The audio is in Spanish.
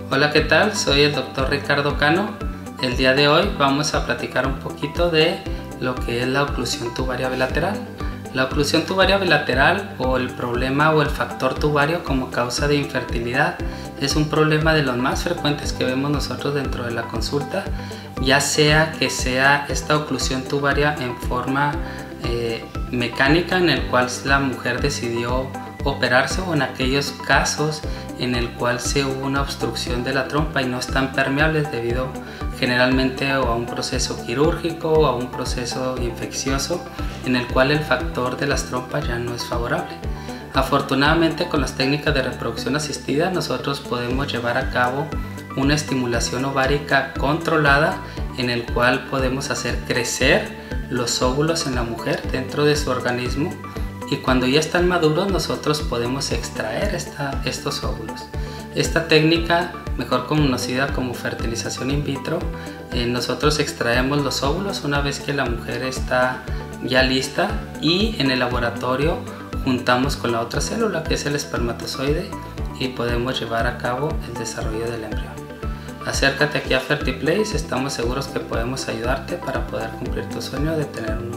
Hola, ¿qué tal? Soy el doctor Ricardo Cano. El día de hoy vamos a platicar un poquito de lo que es la oclusión tubaria bilateral. La oclusión tubaria bilateral, o el problema o el factor tubario como causa de infertilidad, es un problema de los más frecuentes que vemos nosotros dentro de la consulta, ya sea que sea esta oclusión tubaria en forma mecánica, en el cual la mujer decidió operarse, o en aquellos casos en el cual se hubo una obstrucción de la trompa y no están permeables debido generalmente a un proceso quirúrgico o a un proceso infeccioso en el cual el factor de las trompas ya no es favorable. Afortunadamente, con las técnicas de reproducción asistida nosotros podemos llevar a cabo una estimulación ovárica controlada, en el cual podemos hacer crecer los óvulos en la mujer dentro de su organismo, y cuando ya están maduros nosotros podemos extraer estos óvulos. Esta técnica, mejor conocida como fertilización in vitro, nosotros extraemos los óvulos una vez que la mujer está ya lista, y en el laboratorio juntamos con la otra célula, que es el espermatozoide, y podemos llevar a cabo el desarrollo del embrión. Acércate aquí a FertiPlace, estamos seguros que podemos ayudarte para poder cumplir tu sueño de tener un